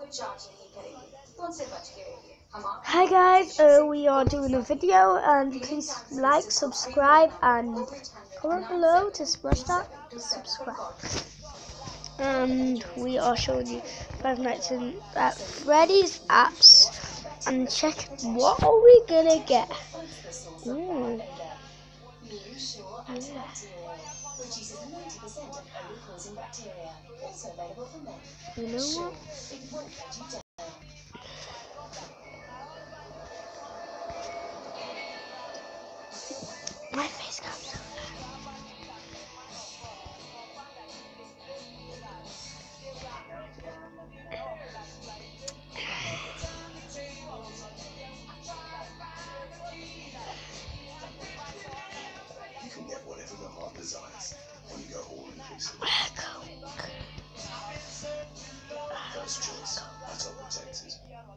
Hi guys, we are doing a video and please like, subscribe and comment below to smash that subscribe. And we are showing you 5 nights in at Freddy's apps and check what are we gonna get. Ooh. Yeah. You know what? My face comes so You can get whatever the heart desires when you go all inclusive. First choice, that's all protected.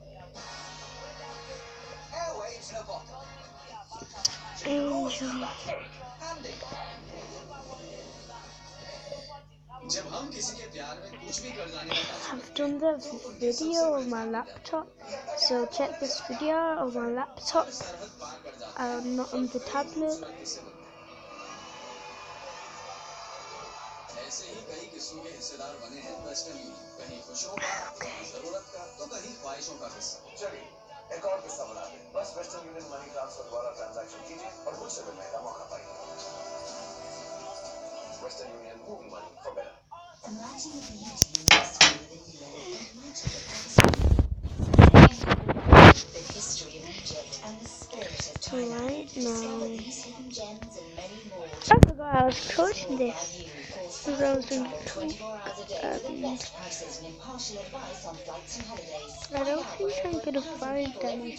Airwaves in a bottle. Angel. I've done the video on my laptop, so check this video on my laptop, not on the tablet. एक और किस्सा बना दें बस Western Union money transfer द्वारा transaction कीजिए और मुझसे मिलने का मौका पाइए Western Union movie money for better Right now, I forgot I was coding this because I was doing talk, I don't think I'm gonna find any.